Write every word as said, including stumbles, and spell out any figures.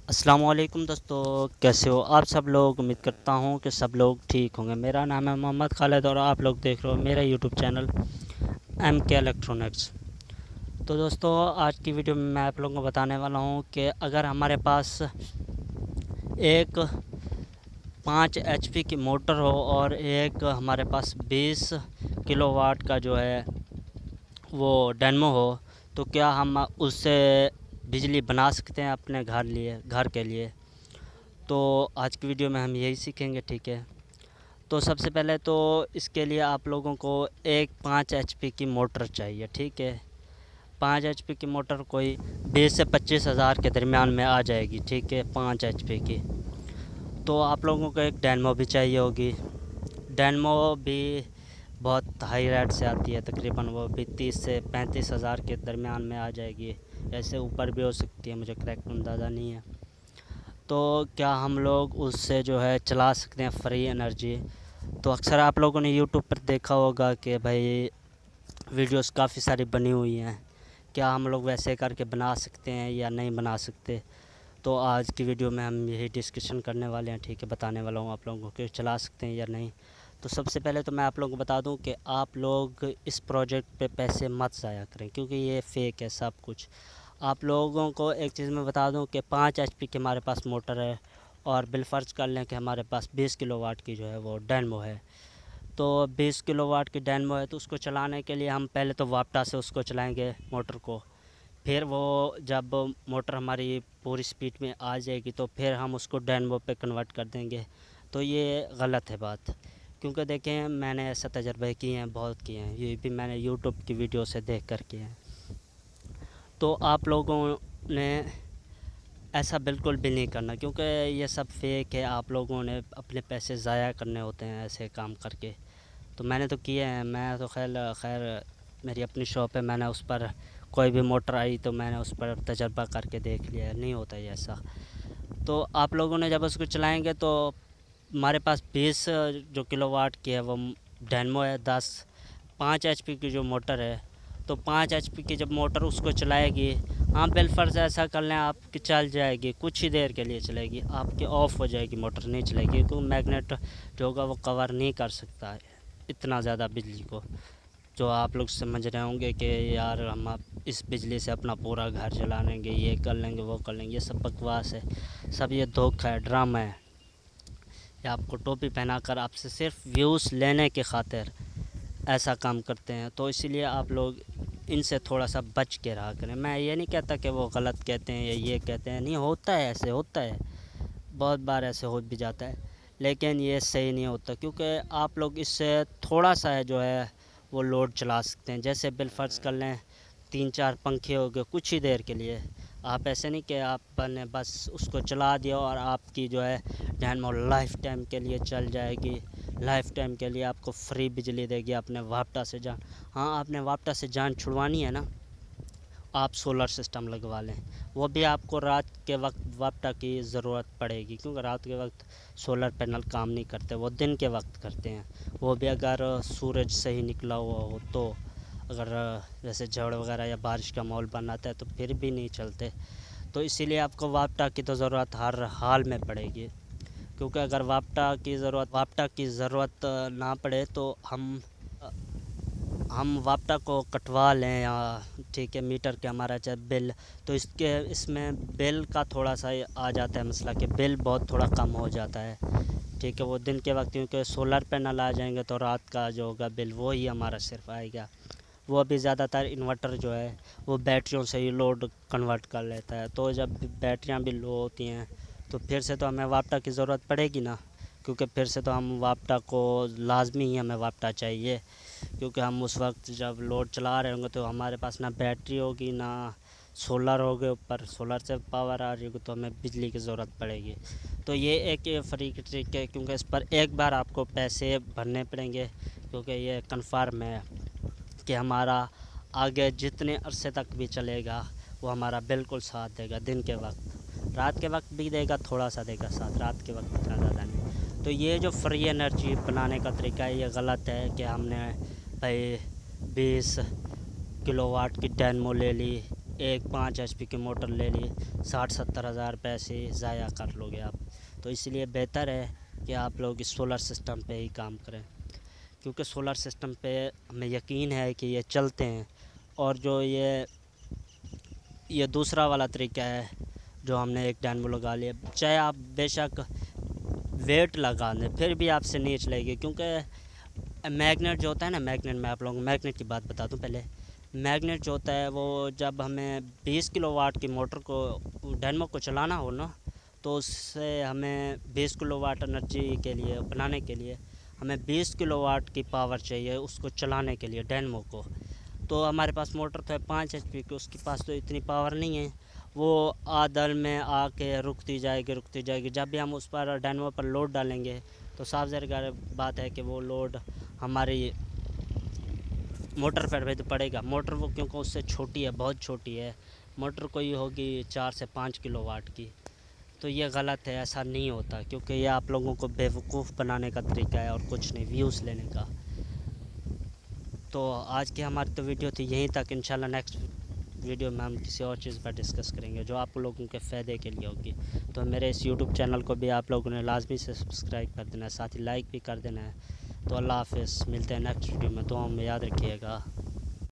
السلام علیکم دوستو، کیسے ہو آپ سب لوگ؟ امید کرتا ہوں کہ سب لوگ ٹھیک ہوں گے۔ میرا نام ہے محمد خالد اور آپ لوگ دیکھ رہے ہو میرا YouTube channel M K electronics. تو دوستو، آج کی ویڈیو میں میں آپ لوگوں کو بتانے والا ہوں کہ اگر ہمارے پاس ایک پانچ ایچ پی کی موٹر ہو اور ایک ہمارے پاس بیس کلو واٹ کا جو ہے وہ ڈینمو ہو، تو کیا ہم اس سے بجلی بنا سکتے ہیں اپنے گھر لیے گھر کے لیے؟ تو آج کی ویڈیو میں ہم یہی سیکھیں گے، ٹھیک ہے؟ تو سب سے پہلے تو اس کے لیے آپ لوگوں کو ایک پانچ ایچ پی کی موٹر چاہیے، ٹھیک ہے؟ پانچ ایچ پی کی موٹر کوئی بیس سے پچیس ہزار کے درمیان میں آ جائے گی، ٹھیک ہے؟ پانچ ایچ پی کی۔ تو آپ لوگوں کو ایک ڈینمو بھی چاہیے ہوگی۔ ڈینمو بھی بہت ہائی ریٹ سے آتی ہے، تقریباً وہ بھی تیس سے پینتیس ہزار کے درمیان میں آ جائے گی، ایسے اوپر بھی ہو سکتی ہے، مجھے کریکٹ اندازہ نہیں ہے۔ تو کیا ہم لوگ اس سے جو ہے چلا سکتے ہیں فری انرجی؟ تو اکثر آپ لوگوں نے یوٹیوب پر دیکھا ہوگا کہ بھائی ویڈیوز کافی ساری بنی ہوئی ہیں، کیا ہم لوگ ویسے کر کے بنا سکتے ہیں یا نہیں بنا سکتے؟ تو آج کی ویڈیو میں ہم یہی ڈسکشن کرنے والے ہیں، ٹھیک ہے؟ بتانے والا ہوں آپ لوگوں کو کہ چلا سکتے ہیں یا نہیں۔ تو سب سے پہلے تو میں آپ لوگوں کو بتا دوں کہ آپ لوگ اس پروجیکٹ پہ پیسے مت ضائع کریں، کیونکہ یہ فیک ہے سب کچھ۔ آپ لوگوں کو ایک چیز میں بتا دوں کہ پانچ ایچ پی کی ہمارے پاس موٹر ہے اور بالفرض کر لیں کہ ہمارے پاس بیس کلو واٹ کی جو ہے وہ ڈینمو ہے۔ تو بیس کلو واٹ کی ڈینمو ہے تو اس کو چلانے کے لیے ہم پہلے تو واپٹا سے اس کو چلائیں گے موٹر کو، پھر وہ جب موٹر ہماری پوری سپیڈ میں آ جائے گی تو پھر ہم اس کو ڈینمو پہ کنورٹ کر دیں گے۔ تو یہ غلط ہے بات، کیونکہ دیکھیں میں نے ایسا تجربے کیے ہیں، بہت کیے ہیں، یہ بھی میں نے یوٹیوب کی ویڈیو سے دیکھ کر کیے ہیں۔ تو آپ لوگوں نے ایسا بالکل بھی نہیں کرنا، کیونکہ یہ سب فیک ہے، آپ لوگوں نے اپنے پیسے ضائع کرنے ہوتے ہیں ایسے کام کر کے۔ تو میں نے تو کیے ہیں، میں تو خیر خیر میری اپنی شاپ ہے، میں نے اس پر کوئی بھی موٹر آئی تو میں نے اس پر تجربہ کر کے دیکھ لیا ہے، نہیں ہوتا ہے ایسا۔ تو آپ لوگوں نے جب اس کو چلائیں گے تو ہمارے پاس بیس جو کلو واٹ کی ہے وہ ڈینمو ہے، دس پانچ ایچ پی کی جو موٹر ہے، تو پانچ ایچ پی کی جب موٹر اس کو چلائے گی، ہاں بالفرض ایسا کر لیں آپ کی چل جائے گی، کچھ ہی دیر کے لیے چلے گی، آپ کی آف ہو جائے گی، موٹر نہیں چلے گی، کیونکہ میگنیٹ جو ہوگا وہ کور نہیں کر سکتا ہے اتنا زیادہ بجلی کو۔ جو آپ لوگ سمجھ رہے ہوں گے کہ یار ہم اس بجلی سے اپنا پورا گھر چلا لیں گے، یہ کر لیں گے، وہ کر لیں گے، یہ سب بکواس ہے، سب یہ دھوکہ ہے، ڈرامہ ہے۔ یہ آپ کو ٹوپی پہنا کر آپ سے صرف ویوز لینے کی خاطر ایسا کام کرتے ہیں، تو اسی لیے آپ لوگ ان سے تھوڑا سا بچ کے رہا کریں۔ میں یہ نہیں کہتا کہ وہ غلط کہتے ہیں یا یہ کہتے ہیں، نہیں ہوتا ہے، ایسے ہوتا ہے، بہت بار ایسے ہو بھی جاتا ہے، لیکن یہ صحیح نہیں ہوتا، کیونکہ آپ لوگ اس سے تھوڑا سا جو ہے وہ لوڈ چلا سکتے ہیں۔ جیسے بالفرض کر لیں تین چار پنکھے ہو گئے کچھ ہی دیر کے لیے، آپ ایسے نہیں کہ آپ نے بس اس کو چلا دیا اور آپ کی جو ہے ڈینمو لائف ٹائم کے لیے چل جائے گی، لائف ٹائم کے لیے آپ کو فری بجلی دے گی، آپ نے واپٹا سے جان ہاں آپ نے واپٹا سے جان چھڑوانی ہے نا، آپ سولر سسٹم لگوا لیں، وہ بھی آپ کو رات کے وقت واپٹا کی ضرورت پڑے گی، کیونکہ رات کے وقت سولر پینل کام نہیں کرتے، وہ دن کے وقت کرتے ہیں، وہ بھی اگر سورج صحیح نکلا ہوا ہو تو، اگر جیسے جھڑ وغیرہ یا بارش کا ماحول بناتا ہے تو پھر بھی نہیں چلتے۔ تو اسی لیے آپ کو واپٹا کی تو ضرورت ہر حال میں پڑے گی، کیونکہ اگر واپٹا کی ضرورت واپٹا کی ضرورت نہ پڑے تو ہم ہم واپٹا کو کٹوا لیں، یا ٹھیک ہے میٹر کے ہمارا چاہے بل، تو اس کے اس میں بل کا تھوڑا سا آ جاتا ہے مسئلہ کہ بل بہت تھوڑا کم ہو جاتا ہے، ٹھیک ہے؟ وہ دن کے وقت کیونکہ سولر پینل آ جائیں گے تو رات کا جو ہوگا بل وہی ہمارا صرف آئے گا، وہ بھی زیادہ تر انورٹر جو ہے وہ بیٹریوں سے ہی لوڈ کنورٹ کر لیتا ہے، تو جب بیٹریاں بھی لو ہوتی ہیں تو پھر سے تو ہمیں واپٹا کی ضرورت پڑے گی نا، کیونکہ پھر سے تو ہم واپٹا کو لازمی ہی ہمیں واپٹا چاہیے، کیونکہ ہم اس وقت جب لوڈ چلا رہے ہوں گے تو ہمارے پاس نہ بیٹری ہوگی نہ سولر ہوگے، اوپر سولر سے پاور آ رہی ہوگی تو ہمیں بجلی کی ضرورت پڑے گی۔ تو یہ ایک فری کی ٹرک ہے، کیونکہ اس پر ایک بار آپ کو پیسے بھرنے پڑیں گے، کیونکہ یہ کنفرم ہے کہ ہمارا آگے جتنے عرصے تک بھی چلے گا وہ ہمارا بالکل ساتھ دے گا، دن کے وقت، رات کے وقت بھی دے گا، تھوڑا سا دے گا ساتھ، رات کے وقت اتنا زیادہ نہیں۔ تو یہ جو فری انرجی بنانے کا طریقہ ہے یہ غلط ہے کہ ہم نے بھائی بیس کلو واٹ کی ڈینمو لے لی ایک پانچ ایچ پی کی موٹر لے لی، ساٹھ ستر ہزار پیسے ضائع کر لو گے آپ۔ تو اس لیے بہتر ہے کہ آپ لوگ اس سولر سسٹم پہ ہی کام کریں، کیونکہ سولر سسٹم پہ ہمیں یقین ہے کہ یہ چلتے ہیں۔ اور جو یہ یہ دوسرا والا طریقہ ہے جو ہم نے ایک ڈینمو لگا لیا، چاہے آپ بے شک ویٹ لگا دیں پھر بھی آپ سے نہیں چلے گی، کیونکہ میگنیٹ جو ہوتا ہے نا، میگنیٹ میں آپ لوگوں کو میگنیٹ کی بات بتا دوں پہلے۔ میگنیٹ جو ہوتا ہے وہ جب ہمیں بیس کلو واٹ کی موٹر کو ڈینمو کو چلانا ہو نا، تو اس سے ہمیں بیس کلو واٹ انرجی کے لیے بنانے کے لیے ہمیں بیس کلو واٹ کی پاور چاہیے اس کو چلانے کے لیے ڈینمو کو۔ تو ہمارے پاس موٹر تو ہے پانچ ایچ پی کی، اس کے پاس تو اتنی پاور نہیں ہے، وہ آدھل میں آ کے رکتی جائے گی رکتی جائے گی جب بھی ہم اس پر ڈینمو پر لوڈ ڈالیں گے تو صاف ظاہر بات ہے کہ وہ لوڈ ہماری موٹر پر بھی تو پڑے گا۔ موٹر وہ کیونکہ اس سے چھوٹی ہے، بہت چھوٹی ہے، موٹر کوئی ہوگی چار سے پانچ کلو واٹ کی۔ تو یہ غلط ہے، ایسا نہیں ہوتا، کیونکہ یہ آپ لوگوں کو بیوقوف بنانے کا طریقہ ہے اور کچھ نہیں، ویوز لینے کا۔ تو آج کی ہماری تو ویڈیو تھی یہیں تک، انشاءاللہ نیکسٹ ویڈیو میں ہم کسی اور چیز پر ڈسکس کریں گے جو آپ لوگوں کے فائدے کے لیے ہوگی۔ تو میرے اس یوٹیوب چینل کو بھی آپ لوگوں نے لازمی سے سبسکرائب کر دینا ہے، ساتھ ہی لائک بھی کر دینا ہے۔ تو اللہ حافظ، ملتے ہیں نیکسٹ ویڈیو میں، دعاؤں میں یاد رکھیے گا۔